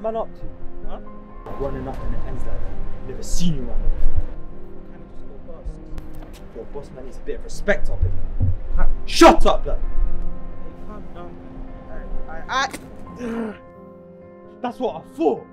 man up to? Huh? Running up and it ends like that. Never seen you run before. Can I just go past? Your boss man needs a bit of respect up in there. Shut up, man! Hey, calm down, man. Alright. That's what I thought.